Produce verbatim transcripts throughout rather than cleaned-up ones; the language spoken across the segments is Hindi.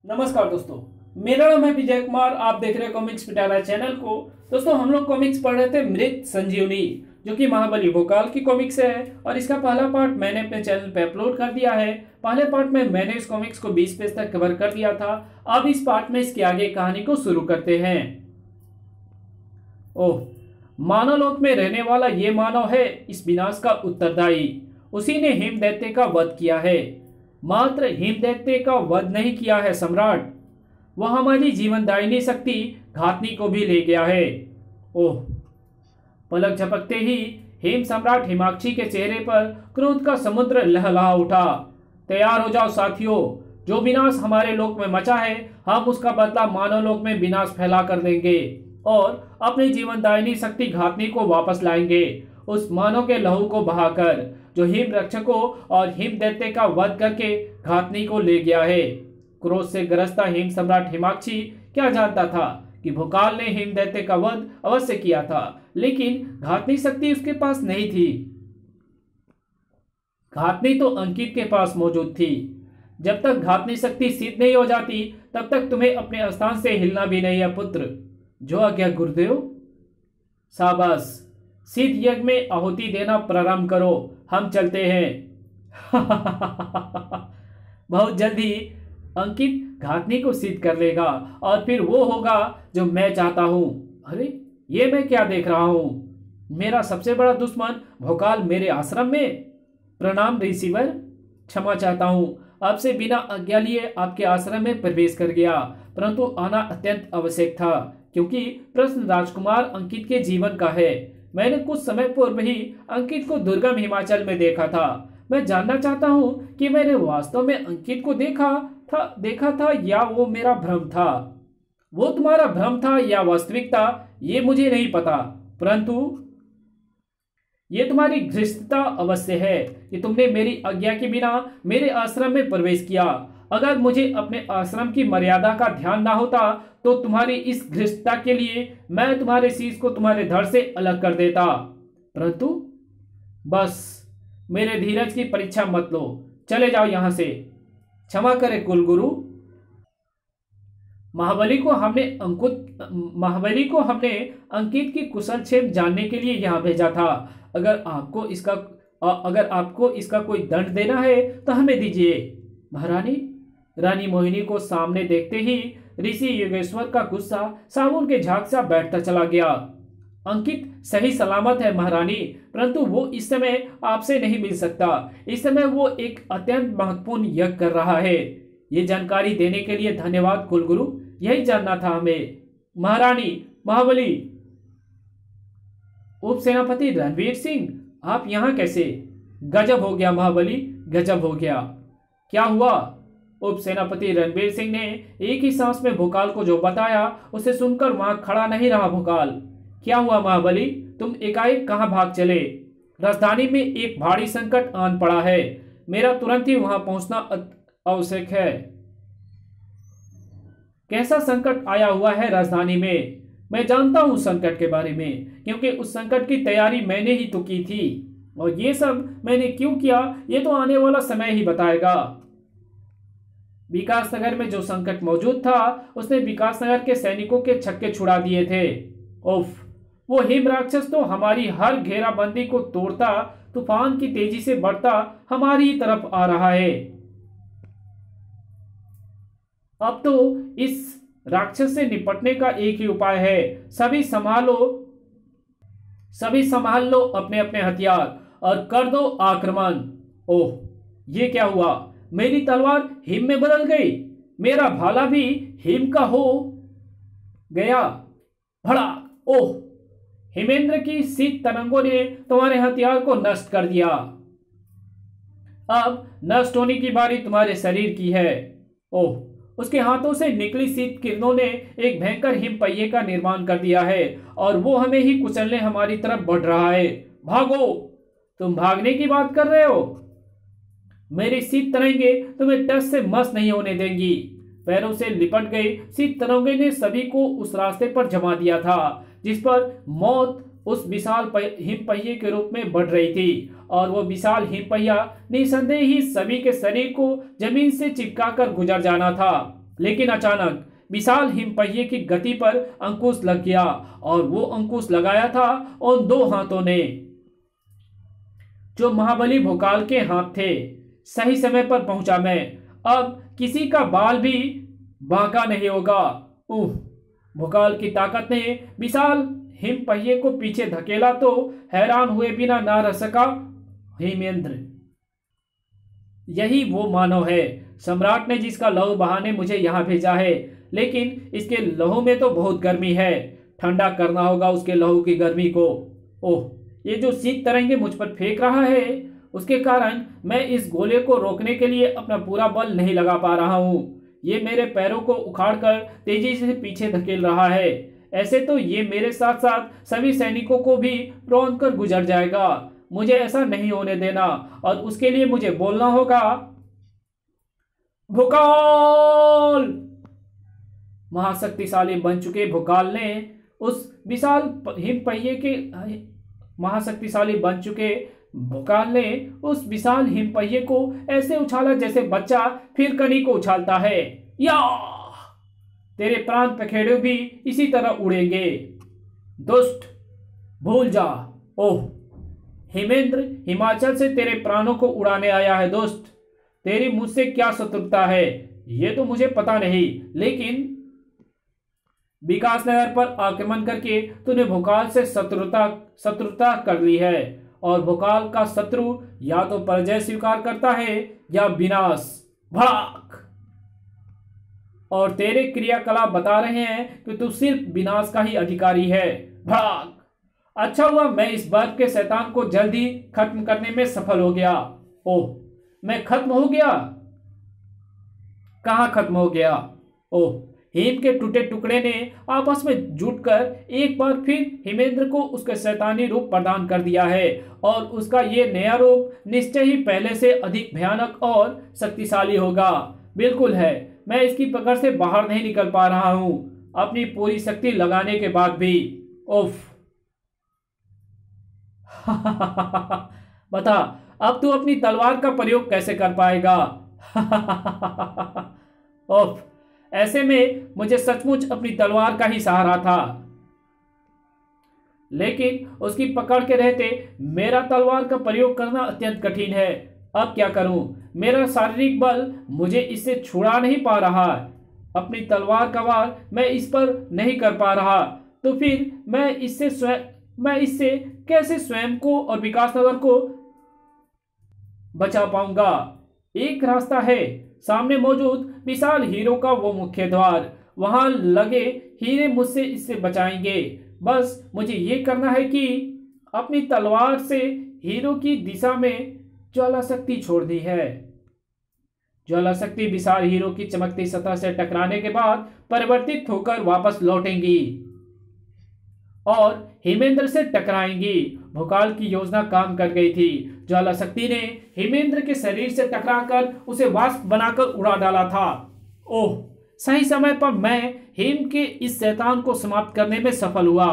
नमस्कार दोस्तों, मेरा नाम है विजय कुमार। आप देख रहे हैं कॉमिक्स पिटारा चैनल को। दोस्तों, हम लोग कॉमिक्स पढ़ रहे थे मृत संजीवनी, जो कि महाबली भोकाल की कॉमिक्स है और इसका पहला पार्ट मैंने अपने चैनल पे अपलोड कर दिया है। पहले पार्ट में मैंने इस कॉमिक्स को बीस पेज तक कवर कर दिया था। अब इस पार्ट में इसके आगे कहानी को शुरू करते हैं। ओह, मानवलोक में रहने वाला ये मानव है इस विनाश का उत्तरदायी। उसी ने हिमदैत्य का वध किया है। मात्र हिमदैत्य का वध नहीं किया है सम्राट, वह हमारी जीवनदायिनी शक्ति घातनी को भी ले गया है। ओह, पलक झपकते ही हिम सम्राट हिमाक्षी के चेहरे पर क्रोध का समुद्र लहलहा उठा। तैयार हो जाओ साथियों, जो विनाश हमारे लोक में मचा है, हम उसका बदला मानव लोक में विनाश फैला कर देंगे और अपनी जीवनदायिनी शक्ति घातनी को वापस लाएंगे। उस मानव के लहू को बहाकर जो हिम रक्षकों और हिम दैत्य का वध करके घातनी को ले गया है। क्रोध से ग्रस्ता हिम सम्राट हिमाक्षी क्या जानता था कि भोकाल ने हिम दैत्य का वध अवश्य किया था, लेकिन घातनी शक्ति उसके पास नहीं थी। घातनी तो अंकित के पास मौजूद थी। जब तक घातनी शक्ति सिद्ध नहीं हो जाती, तब तक तुम्हें अपने स्थान से हिलना भी नहीं है पुत्र। जो आज्ञा गुरुदेव। शाबाश, सिद्ध यज्ञ में आहुति देना प्रारंभ करो, हम चलते हैं। बहुत जल्दी अंकित घातनी को सिद्ध कर लेगा और फिर वो होगा जो मैं चाहता हूं। अरे, ये मैं क्या देख रहा हूं? मेरा सबसे बड़ा दुश्मन भोकाल मेरे आश्रम में। प्रणाम रिसीवर, क्षमा चाहता हूं, आपसे बिना आज्ञा लिए आपके आश्रम में प्रवेश कर गया, परंतु आना अत्यंत आवश्यक था क्योंकि प्रश्न राजकुमार अंकित के जीवन का है। मैंने कुछ समय पूर्व ही अंकित को दुर्गम हिमाचल में देखा था। मैं जानना चाहता हूं कि मैंने वास्तव में अंकित को देखा था देखा था या वो मेरा भ्रम था। वो तुम्हारा भ्रम था या वास्तविकता, ये मुझे नहीं पता, परंतु ये तुम्हारी धृष्टता अवश्य है कि तुमने मेरी आज्ञा के बिना मेरे आश्रम में प्रवेश किया। अगर मुझे अपने आश्रम की मर्यादा का ध्यान ना होता तो तुम्हारी इस धृष्टता के लिए मैं तुम्हारे शीश को तुम्हारे धड़ से अलग कर देता, परंतु बस मेरे धीरज की परीक्षा मत लो, चले जाओ यहां से। क्षमा करें कुलगुरु। महाबली को हमने अंकुत महाबली को हमने अंकित की कुशल क्षेम जानने के लिए यहाँ भेजा था। अगर आपको इसका अगर आपको इसका कोई दंड देना है तो हमें दीजिए। महारानी। रानी मोहिनी को सामने देखते ही ऋषि योगेश्वर का गुस्सा साबुन के झाग सा बैठता चला गया। अंकित सही सलामत है महारानी, परंतु वो इस समय आपसे नहीं मिल सकता। इस समय वो एक अत्यंत महत्वपूर्ण यज्ञ कर रहा है। ये जानकारी देने के लिए धन्यवाद कुलगुरु, यही जानना था हमें। महारानी। महाबली। उप सेनापति रणवीर सिंह, आप यहाँ कैसे? गजब हो गया महाबली, गजब हो गया। क्या हुआ? उप सेनापति रणवीर सिंह ने एक ही सांस में भोकाल को जो बताया उसे सुनकर वहां खड़ा नहीं रहा। भोकाल, क्या हुआ महाबली? तुम एकाएक कहां भाग चले? राजधानी में एक भारी संकट आन पड़ा है, मेरा तुरंत ही वहां पहुंचना आवश्यक है। कैसा संकट आया हुआ है राजधानी में? मैं जानता हूं संकट के बारे में, क्योंकि उस संकट की तैयारी मैंने ही तो की थी, और ये सब मैंने क्यों किया ये तो आने वाला समय ही बताएगा। विकास नगर में जो संकट मौजूद था उसने विकास नगर के सैनिकों के छक्के छुड़ा दिए थे। उफ, वो हिम राक्षस तो हमारी हर घेराबंदी को तोड़ता तूफान की तेजी से बढ़ता हमारी ही तरफ आ रहा है। अब तो इस राक्षस से निपटने का एक ही उपाय है, सभी संभालो सभी संभाल लो अपने अपने हथियार और कर दो आक्रमण। ओह, ये क्या हुआ? मेरी तलवार हिम में बदल गई, मेरा भाला भी हिम का हो गया। भड़ाक। ओह, हिमेंद्र की शीत तरंगों ने तुम्हारे हथियार को नष्ट कर दिया। अब नष्ट होने की बारी तुम्हारे शरीर की है। ओह, उसके हाथों से निकली शीत किरणों ने एक भयंकर हिम पहिए का निर्माण कर दिया है और वो हमें ही कुचलने हमारी तरफ बढ़ रहा है। भागो। तुम भागने की बात कर रहे हो? मेरी शीत तरंगे तुम्हें टस से मस नहीं होने देंगी। पैरों से लिपट गई शीत तरंगे ने सभी को उस रास्ते पर जमा दिया था जिस पर मौत उस विशाल हिम पहिए के रूप में बढ़ रही थी, और वो विशाल हिम पहिया निसंदेह ही सभी के शरीर को जमीन से चिपकाकर गुजर जाना था। लेकिन अचानक विशाल हिमपहिए की गति पर अंकुश लग गया और वो अंकुश लगाया था उन दो हाथों ने जो महाबली भोकाल के हाथ थे। सही समय पर पहुंचा मैं, अब किसी का बाल भी बांका नहीं होगा। उह, भोकाल की ताकत ने विशाल हिमपहिए को पीछे धकेला तो हैरान हुए बिना ना रह सका हेमेंद्र। यही वो मानव है सम्राट ने जिसका लहू बहाने मुझे यहाँ भेजा है, लेकिन इसके लहू में तो बहुत गर्मी है, ठंडा करना होगा उसके लहू की गर्मी को। ओह, ये जो शीत तरंगे मुझ पर फेंक रहा है उसके कारण मैं इस गोले को रोकने के लिए अपना पूरा बल नहीं लगा पा रहा हूँ। ये मेरे पैरों को उखाड़कर तेजी से पीछे धकेल रहा है। ऐसे तो ये मेरे साथ साथ सभी सैनिकों को भी रौंद कर गुजर जाएगा। मुझे ऐसा नहीं होने देना और उसके लिए मुझे बोलना होगा, भोकाल। महाशक्तिशाली बन चुके भोकाल ने उस विशाल हिमपहिए के महाशक्तिशाली बन चुके भोकाल ने उस विशाल हिमपहिए को ऐसे उछाला जैसे बच्चा फिर कनी को उछालता है। या तेरे प्राण पखेड़े भी इसी तरह उड़ेंगे। दुष्ट, भूल जा। ओह हेमेंद्र, हिमाचल से तेरे प्राणों को उड़ाने आया है दुष्ट। तेरी मुझसे क्या शत्रुता है ये तो मुझे पता नहीं, लेकिन विकासनगर पर आक्रमण करके तूने भोकाल से शत्रुता शत्रुता कर ली है और भोकाल का शत्रु या तो पराजय स्वीकार करता है या विनाश। भड़ाक। और तेरे क्रियाकलाप बता रहे हैं कि तू सिर्फ विनाश का ही अधिकारी है। भड़ाक। अच्छा हुआ मैं इस बर्फ के शैतान को जल्दी खत्म करने में सफल हो गया। ओह, मैं खत्म हो गया? कहां खत्म हो गया? ओह, हिम के टूटे टुकड़े ने आपस में जुटकर एक बार फिर हेमेंद्र को उसका शैतानी रूप प्रदान कर दिया है और उसका ये नया रूप निश्चय ही पहले से अधिक भयानक और शक्तिशाली होगा। बिल्कुल है, मैं इसकी पकड़ से बाहर नहीं निकल पा रहा हूं अपनी पूरी शक्ति लगाने के बाद भी। उफ। बता, अब तू अपनी तलवार का प्रयोग कैसे कर पाएगा? उफ, ऐसे में मुझे सचमुच अपनी तलवार का ही सहारा था, लेकिन उसकी पकड़ के रहते मेरा तलवार का प्रयोग करना अत्यंत कठिन है। अब क्या करूं? मेरा शारीरिक बल मुझे इससे छुड़ा नहीं पा रहा। अपनी तलवार का वार मैं इस पर नहीं कर पा रहा, तो फिर मैं इससे स्वयं मैं इससे कैसे स्वयं को और विकासनगर को बचा पाऊंगा? एक रास्ता है, सामने मौजूद विशाल हीरो का वो मुख्य द्वार। वहां लगे हीरे मुझसे इससे बचाएंगे। बस मुझे ये करना है कि अपनी तलवार से हीरो की दिशा में ज्वाला शक्ति छोड़ दी है। ज्वाला शक्ति विशाल हीरो की चमकती सतह से टकराने के बाद परिवर्तित होकर वापस लौटेंगी और हेमेंद्र से टकराएंगी। भोकाल की योजना काम कर गई थी। ज्वाला शक्ति ने हेमेंद्र के शरीर से टकराकर उसे वाष्प बनाकर उड़ा डाला था। ओह, सही समय पर मैं हेम के इस शैतान को समाप्त करने में सफल हुआ,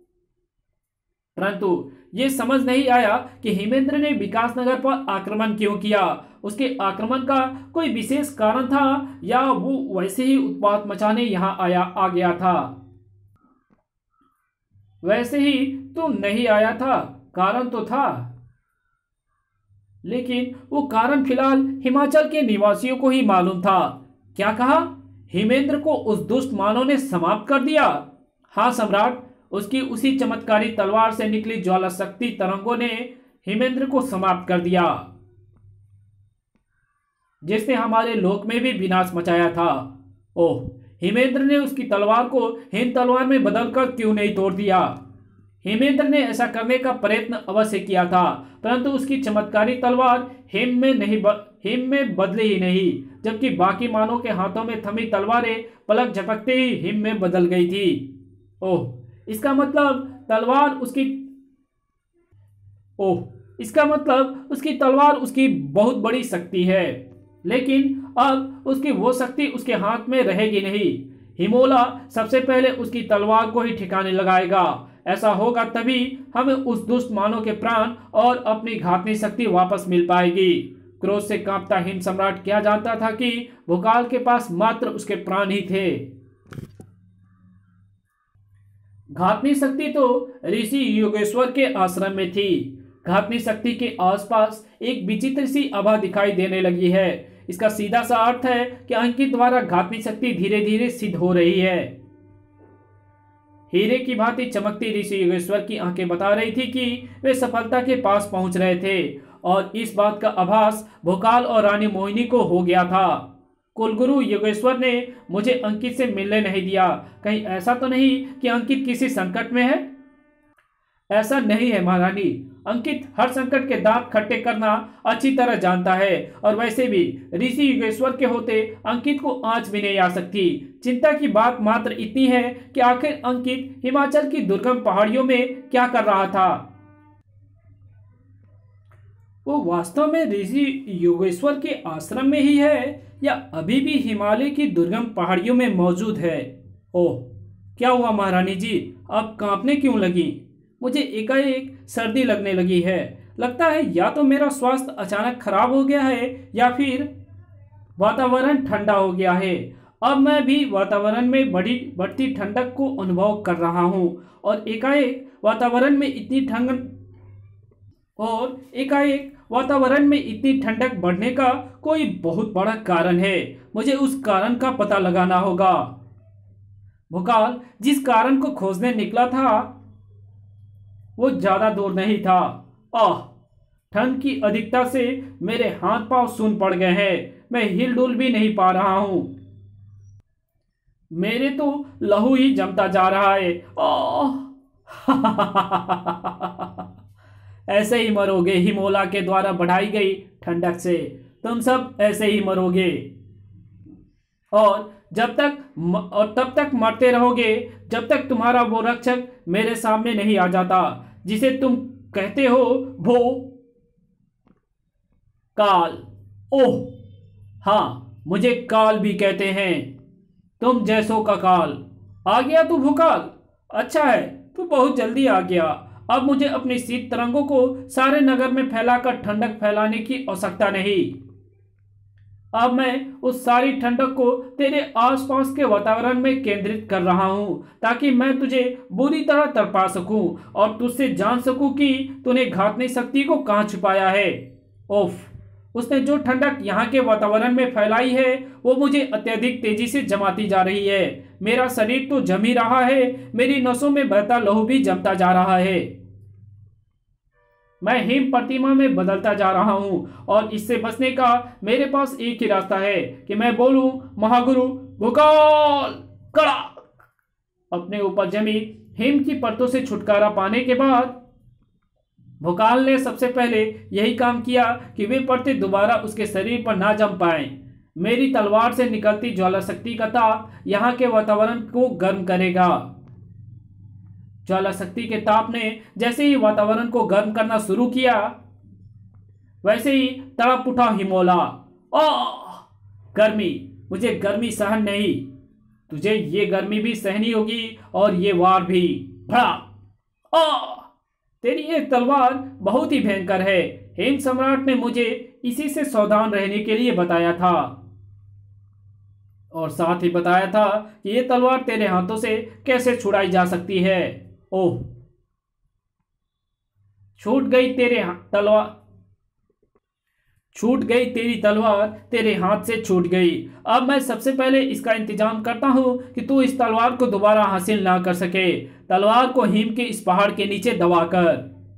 परंतु यह समझ नहीं आया कि हेमेंद्र ने विकासनगर पर आक्रमण क्यों किया। उसके आक्रमण का कोई विशेष कारण था या वो वैसे ही उत्पात मचाने यहां आया आ गया था? वैसे ही तो नहीं आया था, कारण तो था, लेकिन वो कारण फिलहाल हिमाचल के निवासियों को ही मालूम था। क्या कहा? हेमेंद्र को उस दुष्ट मानव ने समाप्त कर दिया? हाँ सम्राट, उसकी उसी चमत्कारी तलवार से निकली ज्वाला शक्ति तरंगों ने हेमेंद्र को समाप्त कर दिया, जिसने हमारे लोक में भी विनाश मचाया था। ओह, हेमेंद्र ने उसकी तलवार को हिम तलवार में बदलकर क्यों नहीं तोड़ दिया? हेमेंद्र ने ऐसा करने का प्रयत्न अवश्य किया था, परंतु उसकी चमत्कारी तलवार हिम में नहीं ब... हिम में बदले ही नहीं, जबकि बाकी मानव के हाथों में थमी तलवारें पलक झपकते ही हिम में बदल गई थी। ओह, इसका मतलब तलवार उसकी ओह इसका मतलब उसकी तलवार उसकी बहुत बड़ी शक्ति है, लेकिन अब उसकी वो शक्ति उसके हाथ में रहेगी नहीं। हिमोला सबसे पहले उसकी तलवार को ही ठिकाने लगाएगा। ऐसा होगा तभी हमें उस दुष्ट मानव के प्राण और अपनी घातनी शक्ति वापस मिल पाएगी। क्रोध से कांपता हिम सम्राट क्या जानता था कि भोकाल के पास मात्र उसके प्राण ही थे। घातनी शक्ति तो ऋषि योगेश्वर के आश्रम में थी। घातनी शक्ति के आसपास एक विचित्र सी आभा दिखाई देने लगी है। इसका सीधा सा अर्थ है कि अंकित द्वारा घातनी शक्ति धीरे धीरे सिद्ध हो रही है। हीरे की भांति चमकती ऋषि योगेश्वर की आंखें बता रही थी कि वे सफलता के पास पहुंच रहे थे और इस बात का आभास भोकाल और रानी मोहिनी को हो गया था। कुलगुरु योगेश्वर ने मुझे अंकित से मिलने नहीं दिया। कहीं ऐसा तो नहीं कि अंकित किसी संकट में है? ऐसा नहीं है महारानी। अंकित हर संकट के दांत खट्टे करना अच्छी तरह जानता है और वैसे भी ऋषि योगेश्वर के होते अंकित को आंच भी नहीं आ सकती। चिंता की बात मात्र इतनी है कि आखिर अंकित हिमाचल की दुर्गम पहाड़ियों में क्या कर रहा था। वो वास्तव में ऋषि योगेश्वर के आश्रम में ही है या अभी भी हिमालय की दुर्गम पहाड़ियों में मौजूद है? ओह, क्या हुआ महारानी जी, अब कांपने क्यों लगी? मुझे एकाएक सर्दी लगने लगी है। लगता है या तो मेरा स्वास्थ्य अचानक खराब हो गया है या फिर वातावरण ठंडा हो गया है। अब मैं भी वातावरण में बड़ी बढ़ती ठंडक को अनुभव कर रहा हूँ और एकाएक वातावरण में इतनी ठंड और एकाएक वातावरण में इतनी ठंडक बढ़ने का कोई बहुत बड़ा कारण है। मुझे उस कारण का पता लगाना होगा। भोकाल जिस कारण को खोजने निकला था वो ज्यादा दूर नहीं था। आह, ठंड की अधिकता से मेरे हाथ पांव सून पड़ गए हैं। मैं हिल डुल भी नहीं पा रहा हूं। मेरे तो लहू ही जमता जा रहा है। आह ऐसे ही मरोगे हिमोला के द्वारा बढ़ाई गई ठंडक से। तुम सब ऐसे ही मरोगे और जब तक म, और तब तक मरते रहोगे जब तक तुम्हारा वो रक्षक मेरे सामने नहीं आ जाता जिसे तुम कहते हो वो काल। ओह हाँ, मुझे काल भी कहते हैं। तुम जैसों का काल। आ गया तू भोकाल? अच्छा है, तू बहुत जल्दी आ गया। अब मुझे अपनी शीत तरंगों को सारे नगर में फैलाकर ठंडक फैलाने की आवश्यकता नहीं। अब मैं उस सारी ठंडक को तेरे आसपास के वातावरण में केंद्रित कर रहा हूं ताकि मैं तुझे बुरी तरह तड़पा सकूं और तुझसे जान सकूं कि तूने घातनी शक्ति को कहां छुपाया है। ओफ, उसने जो ठंडक यहाँ के वातावरण में फैलाई है वो मुझे अत्यधिक तेजी से जमाती जा रही है। मेरा शरीर तो जम ही रहा है, मेरी नसों में बहता लहू भी जमता जा रहा है। मैं हिम प्रतिमा में बदलता जा रहा हूं और इससे बचने का मेरे पास एक ही रास्ता है कि मैं बोलूं महागुरु भोकाल कड़ा। अपने ऊपर जमी हिम की परतों से छुटकारा पाने के बाद भोकाल ने सबसे पहले यही काम किया कि वे परतें दोबारा उसके शरीर पर ना जम पाएं। मेरी तलवार से निकलती ज्वाला शक्ति का ताप यहाँ के वातावरण को गर्म करेगा। ज्वाला शक्ति के ताप ने जैसे ही वातावरण को गर्म करना शुरू किया वैसे ही तड़प उठा हिमोला। आह, गर्मी, मुझे गर्मी सहन नहीं। तुझे ये गर्मी भी सहनी होगी और ये वार भी। भड़ा, आह, तेरी ये तलवार बहुत ही भयंकर है। हेम सम्राट ने मुझे इसी से सावधान रहने के लिए बताया था और साथ ही बताया था कि ये तलवार तेरे हाथों से कैसे छुड़ाई जा सकती है। ओह, छूट गई तेरे तलवार छूट गई तेरी तलवार तेरे हाथ से छूट गई। अब मैं सबसे पहले इसका इंतजाम करता हूं कि तू इस तलवार को दोबारा हासिल ना कर सके। तलवार को हिम के इस पहाड़ के नीचे दबाकर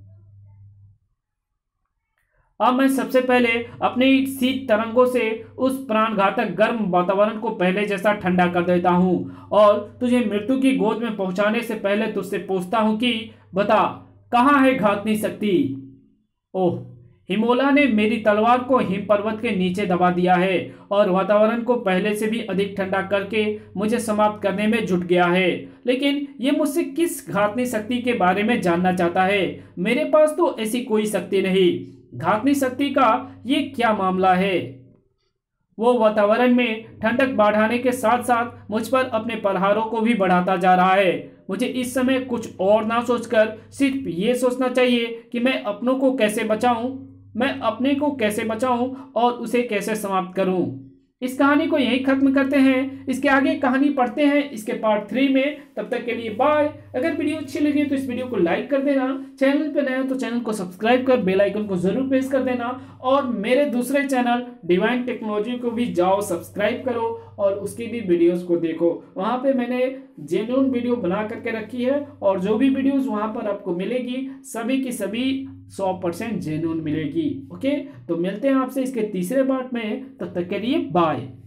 अब मैं सबसे पहले अपनी शीत तरंगों से उस प्राणघातक गर्म वातावरण को पहले जैसा ठंडा कर देता हूं और तुझे मृत्यु की गोद में पहुंचाने से पहले तुझसे पूछता हूं कि बता, कहां है घातनी शक्ति? ओह, हिमोला ने मेरी तलवार को हिम पर्वत के नीचे दबा दिया है और वातावरण को पहले से भी अधिक ठंडा करके मुझे समाप्त करने में जुट गया है। लेकिन ये मुझसे किस घातनी शक्ति के बारे में जानना चाहता है? मेरे पास तो ऐसी कोई शक्ति नहीं। घातनी शक्ति का ये क्या मामला है? वो वातावरण में ठंडक बढ़ाने के साथ साथ मुझ पर अपने प्रहारों को भी बढ़ाता जा रहा है। मुझे इस समय कुछ और ना सोचकर सिर्फ ये सोचना चाहिए कि मैं अपनों को कैसे बचाऊं। मैं अपने को कैसे बचाऊं और उसे कैसे समाप्त करूं। इस कहानी को यहीं खत्म करते हैं, इसके आगे कहानी पढ़ते हैं इसके पार्ट थ्री में। तब तक के लिए बाय। अगर वीडियो अच्छी लगी तो इस वीडियो को लाइक कर देना, चैनल पे नए हो तो चैनल को सब्सक्राइब कर बेल आइकन को जरूर प्रेस कर देना, और मेरे दूसरे चैनल डिवाइन टेक्नोलॉजी को भी जाओ सब्सक्राइब करो और उसकी भी वीडियोस को देखो। वहां पे मैंने जेन्युइन वीडियो बना करके रखी है, और जो भी वीडियोस वहां पर आपको मिलेगी सभी की सभी सौ परसेंट जेन्युइन मिलेगी। ओके, तो मिलते हैं आपसे इसके तीसरे पार्ट में, तब तक के लिए बाय।